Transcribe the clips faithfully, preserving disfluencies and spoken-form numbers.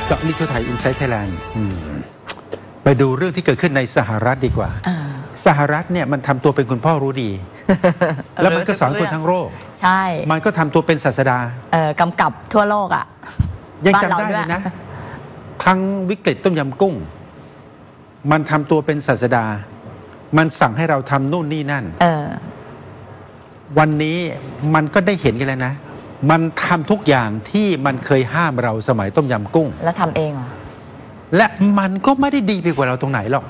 เจาะลึกทั่วไทยอินไซต์ไทยแลนด์ไปดูเรื่องที่เกิดขึ้นในสหรัฐดีกว่าสหรัฐเนี่ยมันทำตัวเป็นคุณพ่อรู้ดี แล้วมันก็สอนคนทั้งโลกใช่มันก็ทำตัวเป็นศาสดาเออกำกับทั่วโลกอ่ะยังจำได้เลยนะทั้งวิกฤตต้มยำกุ้งมันทำตัวเป็นศาสดามันสั่งให้เราทำนู่นนี่นั่นเออวันนี้มันก็ได้เห็นกันแล้วนะมันทำทุกอย่างที่มันเคยห้ามเราสมัยต้มยำกุ้งแล้วทำเองเหรอและมันก็ไม่ได้ดีไปกว่าเราตรงไหนหรอก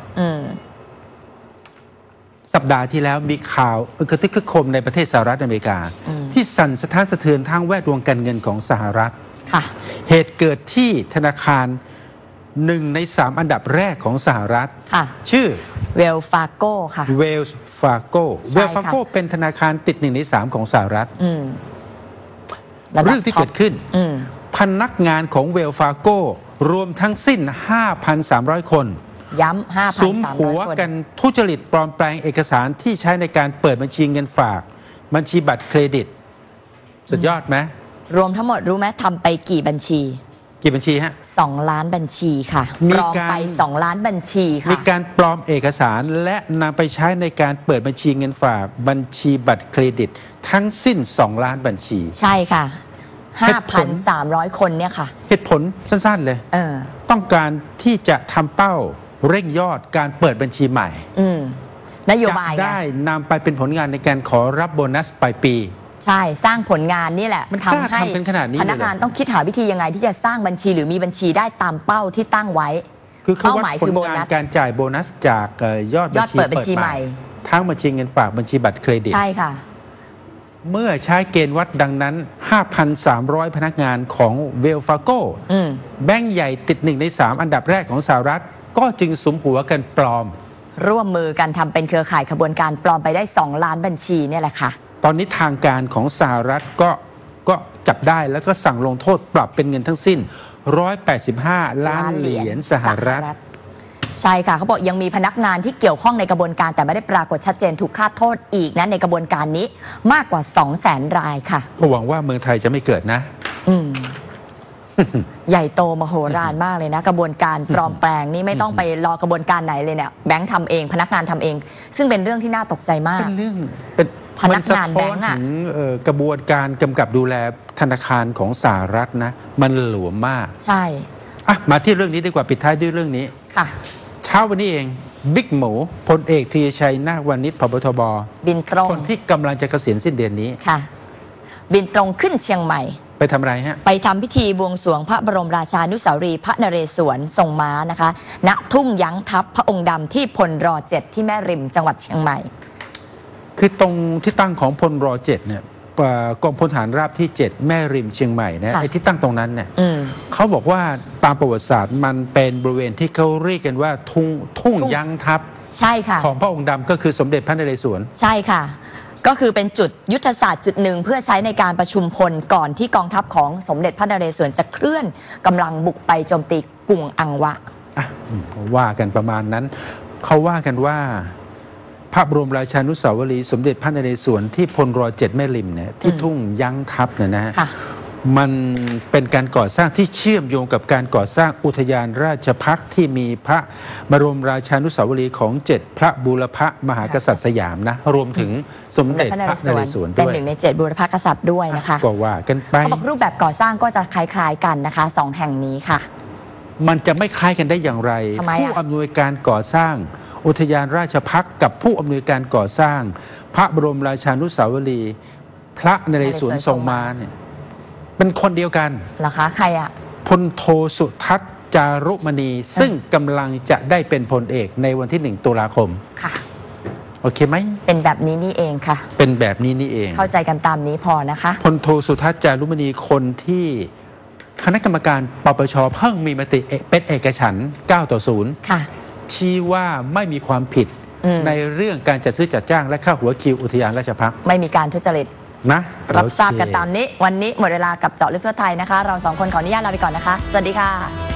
สัปดาห์ที่แล้วมีข่าวกระทึกคมในประเทศสหรัฐอเมริกาที่สั่นสะท้านสะเทือนทางแวดวงการเงินของสหรัฐเหตุเกิดที่ธนาคารหนึ่งในสามอันดับแรกของสหรัฐชื่อเวลฟาโก้ค่ะเวลฟาโก้เวลฟาโก้เป็นธนาคารติดหนึ่งในสามของสหรัฐเรื่องที่เกิดขึ้นพนักงานของเวลฟาโก้รวมทั้งสิ้น ห้าพันสามร้อย คนย้ำ ห้าพันสามร้อย คนสุมหัวกันทุจริตปลอมแปลงเอกสารที่ใช้ในการเปิดบัญชีเงินฝากบัญชีบัตรเครดิตสุดยอดไหมรวมทั้งหมดรู้ไหมทำไปกี่บัญชีกี่บัญชีฮะสองล้านบัญชีค่ะปลอมไปสองล้านบัญชีค่ะมีการปลอมเอกสารและนำไปใช้ในการเปิดบัญชีเงินฝากบัญชีบัตรเครดิตทั้งสิ้นสองล้านบัญชีใช่ค่ะ ห้าพันสามร้อย คนเนี่ยค่ะเหตุผลสั้นๆเลยเออต้องการที่จะทำเป้าเร่งยอดการเปิดบัญชีใหม่อืมนโยบายจะได้นำไปเป็นผลงานในการขอรับโบนัสปลายปีใช่สร้างผลงานนี่แหละทำให้พนักงานต้องคิดหาวิธียังไงที่จะสร้างบัญชีหรือมีบัญชีได้ตามเป้าที่ตั้งไว้เป้าหมายคือโบนัสการจ่ายโบนัสจากยอดบัญชีใหม่ทั้งบัญชีเงินฝากบัญชีบัตรเครดิตใช่ค่ะเมื่อใช้เกณฑ์วัดดังนั้น ห้าพันสามร้อย พนักงานของเวลฟาโก้แบงก์ใหญ่ติดหนึ่งในสามอันดับแรกของสหรัฐก็จึงสุมหัวกันปลอมร่วมมือกันทำเป็นเครือข่ายขบวนการปลอมไปได้สองล้านบัญชีเนี่ยแหละค่ะตอนนี้ทางการของสหรัฐก็ก็จับได้แล้วก็สั่งลงโทษปรับเป็นเงินทั้งสิ้นหนึ่งร้อยแปดสิบห้าล้านเหรียญสหรัฐใช่ค่ะเขาบอกยังมีพนักงานที่เกี่ยวข้องในกระบวนการแต่ไม่ได้ปรากฏชัดเจนถูกคาดโทษอีกนะในกระบวนการนี้มากกว่า สองแสน รายค่ะหวังว่าเมืองไทยจะไม่เกิดนะอืม ใหญ่โตมโหฬารมากเลยนะกระบวนการปลอมแปลงนี่ไม่ต้องไปรอกระบวนการไหนเลยเนี่ยแบงค์ทำเองพนักงานทำเองซึ่งเป็นเรื่องที่น่าตกใจมากเป็นเรื่องเป็นพนักงานแบงค์อ่ะกระบวนการกำกับดูแลธนาคารของสหรัฐนะมันหลวมมากใช่อ่ะมาที่เรื่องนี้ดีกว่าปิดท้ายด้วยเรื่องนี้ค่ะเช้าวันนี้เองบิ๊กหมูพลเอกธีรชัยนาควานิชผบทบบินตรงคนที่กำลังจะเกษียณสิ้นเดือนนี้ค่ะบินตรงขึ้นเชียงใหม่ไปทำอะไรฮะไปทำพิธีบวงสรวงพระบรมราชานุสาวรีย์พระนเรศวรทรงม้านะคะณทุ่งยั้งทัพพระองค์ดำที่พลรเจ็ดที่แม่ริมจังหวัดเชียงใหม่คือตรงที่ตั้งของพลรเจ็ดเนี่ยกองพลทหารราบที่เจ็ดแม่ริมเชียงใหม่นะไอ้ที่ตั้งตรงนั้นเนี่ยเขาบอกว่าตามประวัติศาสตร์มันเป็นบริเวณที่เขาเรียกกันว่าทุ่งทุ่งยั้งทัพใช่ค่ะของพระองค์ดำก็คือสมเด็จพระนเรศวรใช่ค่ะก็คือเป็นจุดยุทธศาสตร์จุดหนึ่งเพื่อใช้ในการประชุมพลก่อนที่กองทัพของสมเด็จพระนเรศวรจะเคลื่อนกำลังบุกไปโจมตีกรุงอังวะอ่ะว่ากันประมาณนั้นเขาว่ากันว่าพระบรมราชานุสาวรีย์สมเด็จพระนเรศวรที่พลรเจ็ดแม่ริมเนี่ยที่ทุ่งยั้งทัพเนี่ยนะมันเป็นการก่อสร้างที่เชื่อมโยงกับการก่อสร้างอุทยานราชภัฏที่มีพระบรมราชานุสาวรีย์ของเจ็ดพระบูรพมหากษัตริย์สยามนะรวมถึงสมเด็จพระนเรศวรด้วยเป็นหนึ่งในเจ็ดบูรพกษัตริย์ด้วยนะคะก็ว่ากันไปเขาบอกรูปแบบก่อสร้างก็จะคล้ายๆกันนะคะสองแห่งนี้ค่ะมันจะไม่คล้ายกันได้อย่างไรผู้อำนวยการก่อสร้างอุทยานราชภัฏกับผู้อำนวยการก่อสร้างพระบรมราชานุสาวรีย์พระนเรศวรทรงม้าเนี่ยเป็นคนเดียวกันเหรอคะใครอ่ะพลโทสุทัศน์จารุมณีซึ่งกำลังจะได้เป็นพลเอกในวันที่หนึ่งตุลาคมค่ะโอเคไหมเป็นแบบนี้นี่เองค่ะเป็นแบบนี้นี่เองเข้าใจกันตามนี้พอนะคะพลโทสุทัศน์จารุมณีคนที่คณะกรรมการปปชเพิ่งมีมติเป็นเอกฉันท์เก้าต่อศูนย์ค่ะชี้ว่าไม่มีความผิดในเรื่องการจัดซื้อจัดจ้างและค่าหัวคิวอุทยานราชภัฏไม่มีการทุจริตนะรับทราบกันตามนี้วันนี้หมดเวลากับเจาะลึกทั่วไทยนะคะเราสองคนขออนุญาตลาไปก่อนนะคะสวัสดีค่ะ